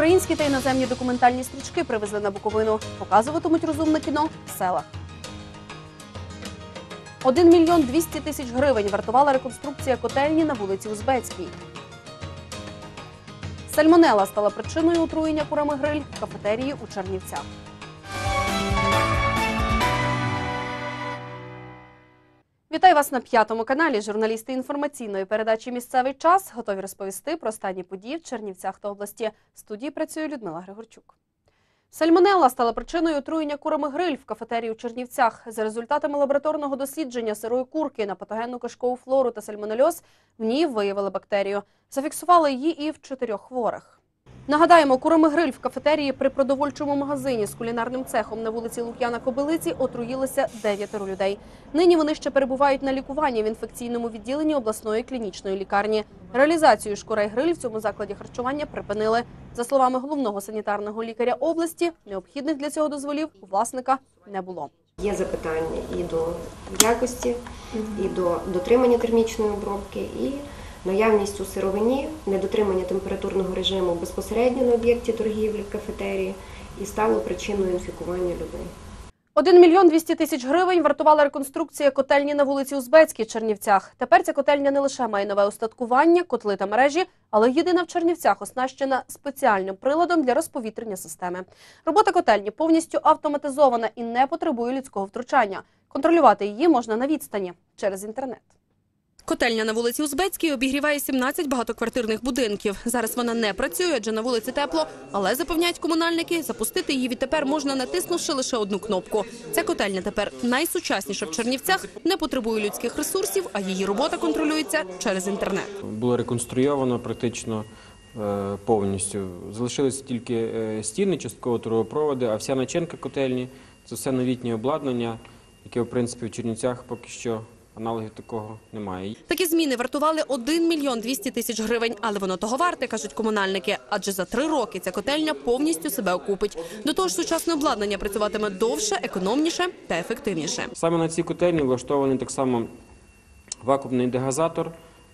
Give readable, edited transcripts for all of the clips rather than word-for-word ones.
Українські та іноземні документальні стрічки привезли на Буковину. Показуватимуть розумне кіно в селах. 1 мільйон 200 тисяч гривень вартувала реконструкція котельні на вулиці Узбецькій. Сальмонелла стала причиною отруєння курами гриль в кафетерії у Чернівцях. Вітаю вас на П'ятому каналі. Журналісти інформаційної передачі «Місцевий час» готові розповісти про останні події в Чернівцях та області. В студії працює Людмила Григорчук. Сальмонелла стала причиною отруєння курами гриль в кафетерії у Чернівцях. За результатами лабораторного дослідження сирої курки на патогенну кишкову флору та сальмонельоз в ній виявили бактерію. Зафіксували її і в 4 хворих. Нагадаємо, курами гриль в кафетерії при продовольчому магазині з кулінарним цехом на вулиці Лук'яна-Кобилиці отруїлися 9 людей. Нині вони ще перебувають на лікуванні в інфекційному відділенні обласної клінічної лікарні. Реалізацію ж курей гриль в цьому закладі харчування припинили. За словами головного санітарного лікаря області, необхідних для цього дозволів у власника не було. Є запитання і до якості, і до дотримання термічної обробки, і наявність у сировині, недотримання температурного режиму безпосередньо на об'єкті торгівлі, кафетерії і стало причиною інфікування людей. 1 мільйон 200 тисяч гривень вартувала реконструкція котельні на вулиці Узбецькій в Чернівцях. Тепер ця котельня не лише має нове устаткування, котли та мережі, але єдина в Чернівцях оснащена спеціальним приладом для розповітрення системи. Робота котельні повністю автоматизована і не потребує людського втручання. Контролювати її можна на відстані через інтернет. Котельня на вулиці Узбецькій обігріває 17 багатоквартирних будинків. Зараз вона не працює, адже на вулиці тепло, але, запевняють комунальники, запустити її відтепер можна, натиснувши лише одну кнопку. Ця котельня тепер найсучасніша в Чернівцях, не потребує людських ресурсів, а її робота контролюється через інтернет. Було реконструйовано практично повністю. Залишилися тільки стіни, частково трубопроводи, а вся начинка котельні – це все новітнє обладнання, яке, в принципі, в Чернівцях поки що аналогів такого немає. Такі зміни вартували 1 мільйон 200 тисяч гривень, але воно того варте, кажуть комунальники, адже за 3 роки ця котельня повністю себе окупить. До того ж, сучасне обладнання працюватиме довше, економніше та ефективніше. Саме на цій котельні влаштований так само вакуумний дегазатор.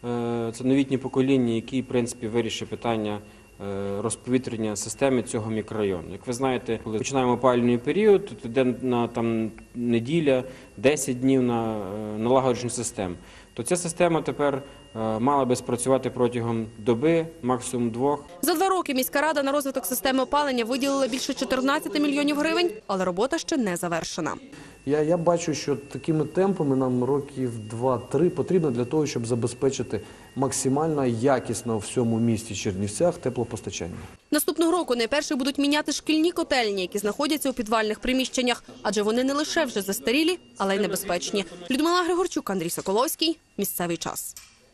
Це новітнє покоління, який, в принципі, вирішить питання розповітрення системи цього мікрорайону. Як ви знаєте, коли починаємо опалювальний період, то йде на неділя, 10 днів на налагодження систем. То ця система тепер мала би спрацювати протягом доби, максимум 2. За 2 роки міська рада на розвиток системи опалення виділила більше 14 мільйонів гривень, але робота ще не завершена. Я бачу, що такими темпами нам років 2-3 потрібно для того, щоб забезпечити максимально якісно в всьому місті Чернівцях теплопостачання. Наступного року найперше будуть міняти шкільні котельні, які знаходяться у підвальних приміщеннях, адже вони не лише вже застарілі, але й небезпечні. Людмила Григорчук, Андрій Соколовський. Місцевий час.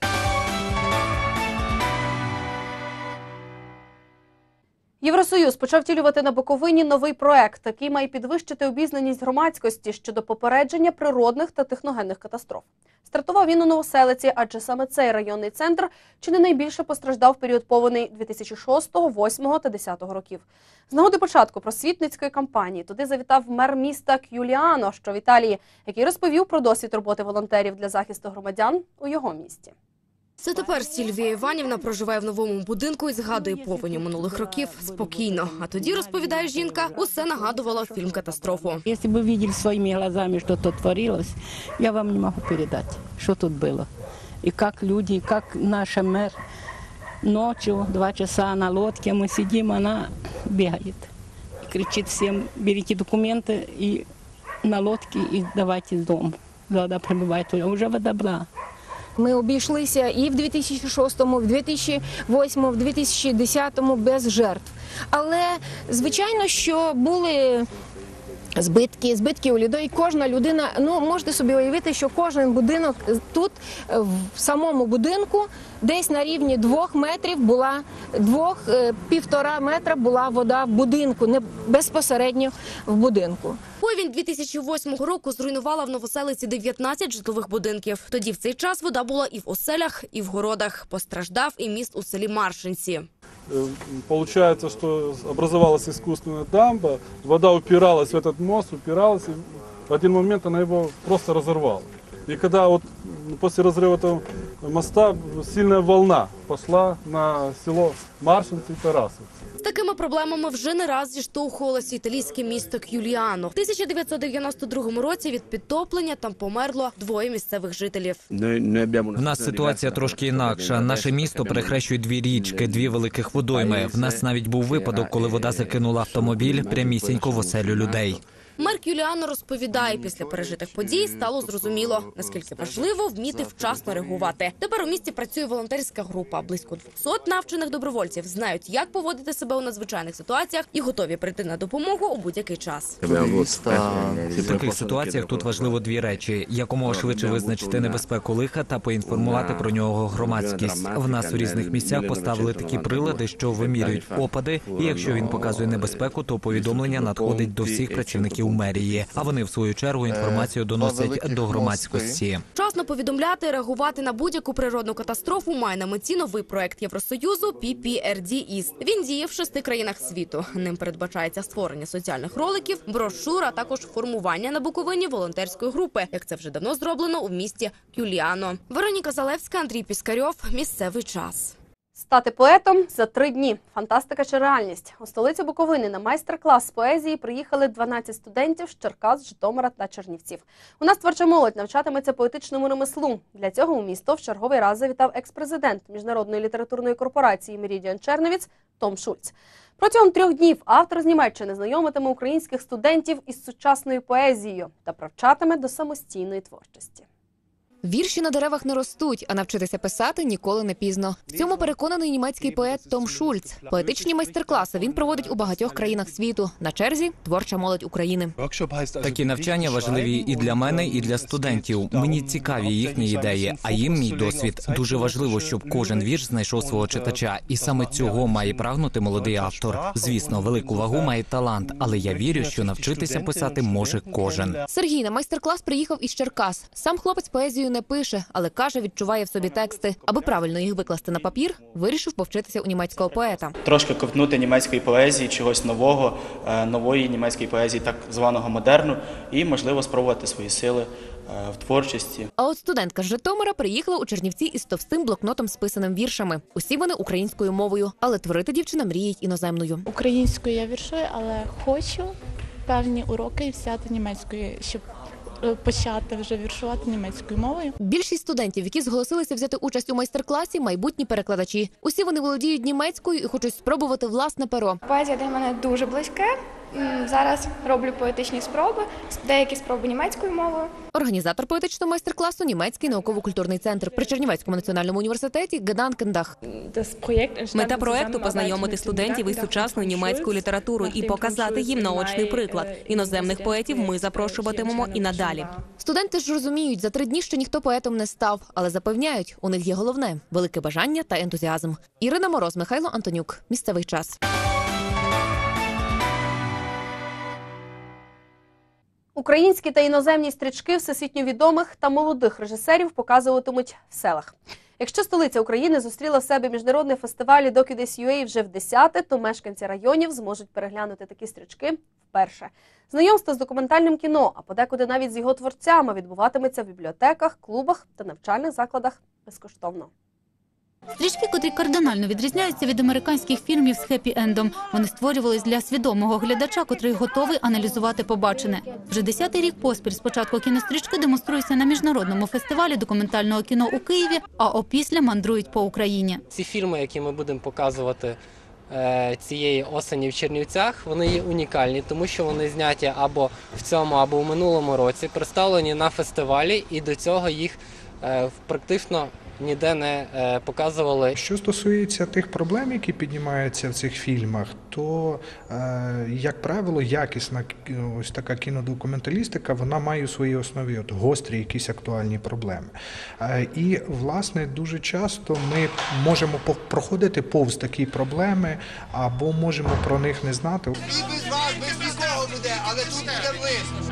Євросоюз почав втілювати на Буковині новий проект, який має підвищити обізнаність громадськості щодо попередження природних та техногенних катастроф. Стартував він у Новоселиці, адже саме цей районний центр чи не найбільше постраждав в період повеней 2006, 2008 та 2010 років. З нагоди початку просвітницької кампанії туди завітав мер міста К'юліано, що в Італії, який розповів про досвід роботи волонтерів для захисту громадян у його місті. Це тепер Сільвія Іванівна проживає в новому будинку і згадує повені минулих років спокійно. А тоді, розповідає жінка, усе нагадувало фільм «Катастрофу». Якщо б ви бачили своїми глазами, що тут творилось, я вам не можу передати, що тут було. І як люди, як наша мер ночью 2 часа на лодке мы сидим, она бегает. И кричит всем: берите документы и на лодке и давайте из дома. Вода прибывает, уже вода была. Ми обійшлися і в 2006-му, в 2008-му, в 2010-му без жертв. Але, звичайно, що були збитки у людей. Кожна людина, можете собі уявити, що кожен будинок тут, в самому будинку, десь на рівні 2 метрів була, 1,5 метра була вода в будинку, не безпосередньо в будинку. Повінь 2008 року зруйнувала в Новоселиці 19 житлових будинків. Тоді в цей час вода була і в оселях, і в городах. Постраждав і міст у селі Маршинці. Получается, что образовалась искусственная дамба, вода упиралась в этот мост, упиралась, и в один момент она его просто разорвала. И когда вот после разрыва этого моста сильная волна пошла на село Маршинцы и Тарасовцы. такими проблемами вже не раз зіштовхувалося італійське місто К'юліано. В 1992 році від підтоплення там померло 2 місцевих жителів. В нас ситуація трошки інакша. Наше місто перехрещує 2 річки, 2 великих водойми. В нас навіть був випадок, коли вода закинула автомобіль прямісінько в оселю людей. Мер К'юліано розповідає, після пережитих подій стало зрозуміло, наскільки важливо вміти вчасно реагувати. Тепер у місті працює волонтерська група. Близько 200 навчених добровольців знають, як поводити себе у надзвичайних ситуаціях і готові прийти на допомогу у будь-який час. В таких ситуаціях тут важливо 2 речі: якомога швидше визначити небезпеку лиха та поінформувати про нього громадськість. В нас у різних місцях поставили такі прилади, що вимірюють опади, і якщо він показує небезпеку, то повідомлення надходить до всіх працівників мерії, а вони в свою чергу інформацію доносять до громадськості. Вчасно повідомляти і реагувати на будь-яку природну катастрофу має на меті новий проект Євросоюзу PPRD East. Він діє в 6 країнах світу. Ним передбачається створення соціальних роликів, брошур, а також формування на Буковині волонтерської групи, як це вже давно зроблено у місті К'юліано. Вероніка Залевська, Андрій Піскарьов. Місцевий час. Стати поетом за 3 дні. Фантастика чи реальність? У столицю Буковини на майстер-клас з поезії приїхали 12 студентів з Черкас, Житомира та Чернівців. У нас творча молодь навчатиметься поетичному ремеслу. Для цього у місто в черговий раз завітав екс-президент Міжнародної літературної корпорації «Меридіан Черновіц» Том Шульц. Протягом 3 днів автор з Німеччини знайомитиме українських студентів із сучасною поезією та привчатиме до самостійної творчості. Вірші на деревах не ростуть, а навчитися писати ніколи не пізно. В цьому переконаний німецький поет Том Шульц. Поетичні майстер-класи він проводить у багатьох країнах світу. На черзі – творча молодь України. Такі навчання важливі і для мене, і для студентів. Мені цікаві їхні ідеї, а їм мій досвід. Дуже важливо, щоб кожен вірш знайшов свого читача. І саме цього має прагнути молодий автор. Звісно, велику вагу має талант, але я вірю, що навчитися писати може кожен. Сергій на майстер-клас приїхав із Черкас. Сам хлопець поезію не пише, але каже, відчуває в собі тексти. Аби правильно їх викласти на папір, вирішив повчитися у німецького поета. Трошки ковтнути німецької поезії, чогось нового, нової німецької поезії, так званого модерну, і, можливо, спробувати свої сили в творчості. А от студентка з Житомира приїхала у Чернівці із товстим блокнотом з писаним віршами. Усі вони українською мовою, але творити дівчина мріє іноземною. Українською я віршую, але хочу певні уроки взяти німецькою, щоб почати вже віршувати німецькою мовою. Більшість студентів, які зголосилися взяти участь у майстер-класі, майбутні перекладачі. Усі вони володіють німецькою і хочуть спробувати власне перо. Поезія для мене дуже близьке. Зараз роблю поетичні спроби, деякі спроби німецькою мовою. Організатор поетичного майстер-класу – Німецький науково-культурний центр при Чернівецькому національному університеті Геданкендах. Мета проекту – познайомити студентів із сучасною німецькою літературою і показати їм наочний приклад. Іноземних поетів ми запрошуватимемо і надалі. Студенти ж розуміють, за 3 дні ще ніхто поетом не став, але запевняють, у них є головне – велике бажання та ентузіазм. Ірина Мороз, Михайло Антонюк. Місцевий час. Українські та іноземні стрічки всесвітньо відомих та молодих режисерів показуватимуть в селах. Якщо столиця України зустріла в себе міжнародний фестиваль Docudis.ua вже в 10-те, то мешканці районів зможуть переглянути такі стрічки вперше. Знайомство з документальним кіно, а подекуди навіть з його творцями, відбуватиметься в бібліотеках, клубах та навчальних закладах безкоштовно. Стрічки, котрі кардинально відрізняються від американських фільмів з хеппі-ендом. Вони створювались для свідомого глядача, котрий готовий аналізувати побачене. Вже 10-й рік поспіль з початку кінострічки демонструються на міжнародному фестивалі документального кіно у Києві, а опісля мандрують по Україні. Ці фільми, які ми будемо показувати цієї осені в Чернівцях, вони є унікальні, тому що вони зняті або в цьому, або в минулому році, представлені на фестивалі, і до цього їх практично ніде не показували. Що стосується тих проблем, які піднімаються в цих фільмах, то, як правило, якісна ось така кінодокументалістика, вона має у своїй основі гострі якісь актуальні проблеми. І, власне, дуже часто ми можемо проходити повз такі проблеми, або можемо про них не знати. Без вас, без нікого буде, але тут буде близько.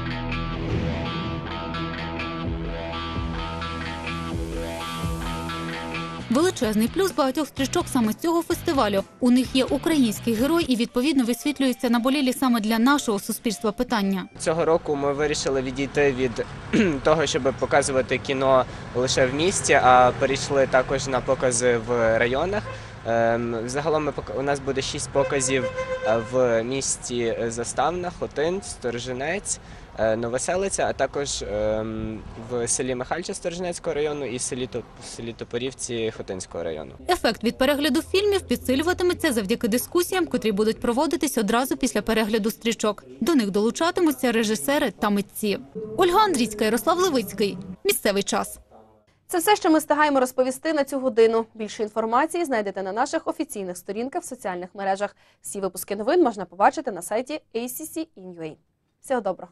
Величезний плюс багатьох стрічок саме з цього фестивалю. У них є український герой і, відповідно, висвітлюються наболілі саме для нашого суспільства питання. Цього року ми вирішили відійти від того, щоб показувати кіно лише в місті, а перейшли також на покази в районах. Загалом у нас буде 6 показів в місті Заставна, Хотин, Сторожинець, Новоселиця, а також в селі Михальча Сторожинецького району і селі Топорівці Хотинського району. Ефект від перегляду фільмів підсилюватиметься завдяки дискусіям, котрі будуть проводитись одразу після перегляду стрічок. До них долучатимуться режисери та митці. Ольга Андрійська, Ярослав Левицький. Місцевий час. Це все, що ми встигаємо розповісти на цю годину. Більше інформації знайдете на наших офіційних сторінках в соціальних мережах. Всі випуски новин можна побачити на сайті ACC.in.ua. Всього доброго!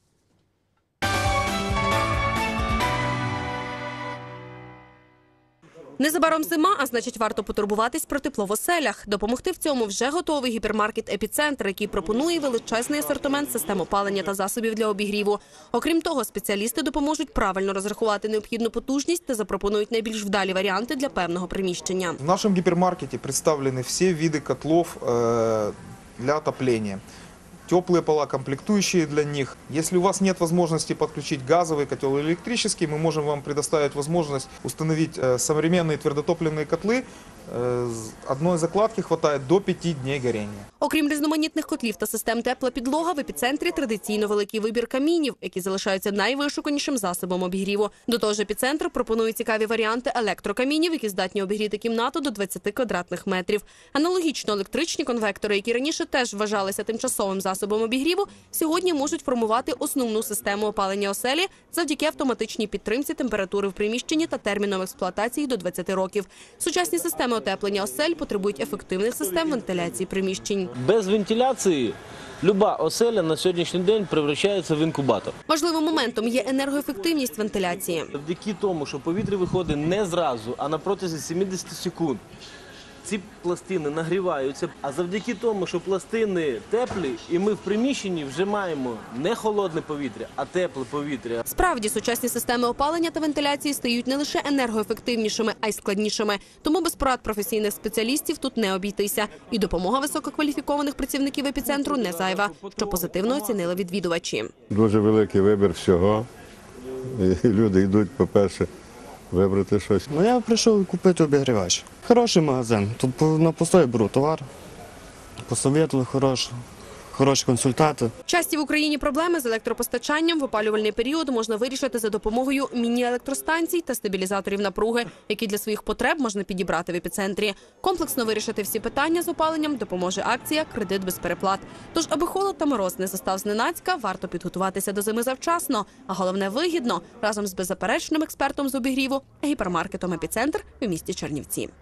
Незабаром зима, а значить варто потурбуватись про тепло в оселях. Допомогти в цьому вже готовий гіпермаркет «Епіцентр», який пропонує величезний асортимент систем опалення та засобів для обігріву. Окрім того, спеціалісти допоможуть правильно розрахувати необхідну потужність та запропонують найбільш вдалі варіанти для певного приміщення. В нашем гипермаркете представлены все виды котлов для отопления. Теплые пола, комплектующие для них. Если у вас нет возможности подключить газовый котел или электрический, мы можем вам предоставить возможность установить современные твердотопливные котлы. Одной закладки хватает до 5 дней горения. Окрім різноманітних котлів та систем тепла підлога, в «Епіцентрі» традиційно великий вибір камінів, які залишаються найвишуканішим засобом обігріву. До того ж, «Епіцентр» пропонує цікаві варіанти електрокамінів, які здатні обігріти кімнату до 20 квадратних метрів. Аналогічно електричні конвектори, які раніше теж вважалися тимчасовим засобом обігріву, сьогодні можуть формувати основну систему опалення оселі завдяки автоматичній підтримці температури в приміщенні та терміном експлуатації до 20 років. Сучасні системи отеплення осель потребують ефективних систем вентиляції приміщень. Без вентиляції люба оселя на сьогоднішній день превращається в інкубатор. Важливим моментом є енергоефективність вентиляції. Завдяки тому, що повітря виходить не зразу, а на протязі 70 секунд. Ці пластини нагріваються, а завдяки тому, що пластини теплі, і ми в приміщенні вже маємо не холодне повітря, а тепле повітря. Справді, сучасні системи опалення та вентиляції стають не лише енергоефективнішими, а й складнішими. Тому без порад професійних спеціалістів тут не обійтися. І допомога висококваліфікованих працівників «Епіцентру» не зайва, що позитивно оцінили відвідувачі. Дуже великий вибір всього. І люди йдуть, по-перше, вибрати щось. Я прийшов купити обігрівач. Хороший магазин. Тут на постой беру товар, посоветую хороші консультанти. Часті в Україні проблеми з електропостачанням в опалювальний період можна вирішити за допомогою міні-електростанцій та стабілізаторів напруги, які для своїх потреб можна підібрати в «Епіцентрі». Комплексно вирішити всі питання з опаленням допоможе акція «Кредит без переплат». Тож, аби холод та мороз не застав зненацька, варто підготуватися до зими завчасно, а головне – вигідно, разом з беззаперечним експертом з обігріву – гіпермаркетом «Епіцентр» у місті Чернівці.